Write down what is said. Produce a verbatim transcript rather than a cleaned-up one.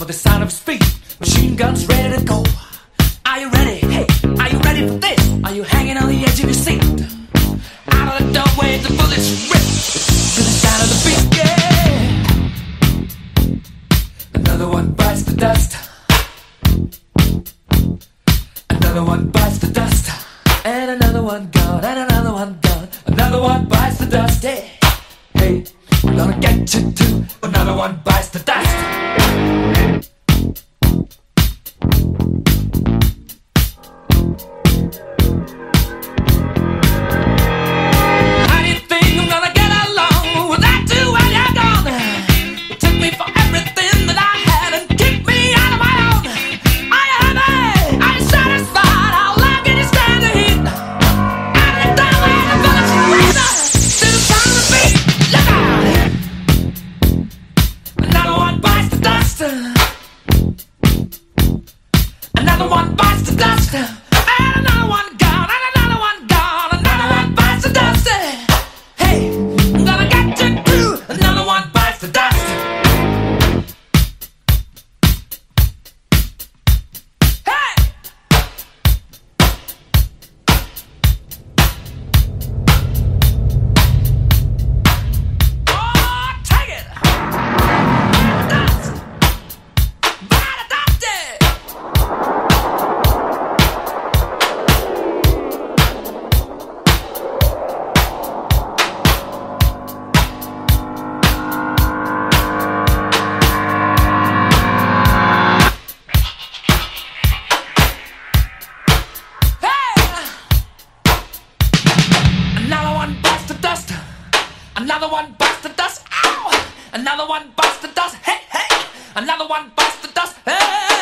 for the sound of speed. Machine guns ready to go. Are you ready? Hey, are you ready for this? Are you hanging on the edge of your seat? Out of the doorway, the bullets rip to the sound of the beat. Yeah. Another one bites the dust. Another one bites the dust. And another one gone. And another one gone. Another one bites the dust. Hey, hey, we're gonna get you too. Another one bites the dust. Another one bites the dust, and another one gone, and another one gone, another one bites the dust. Hey, I'm gonna get you too. Another one bites the dust. Hey, oh, take it. Dust. Bite the dust. Another one bites the dust. Ow! Another one bites the dust. Hey, hey! Another one bites the dust. Hey!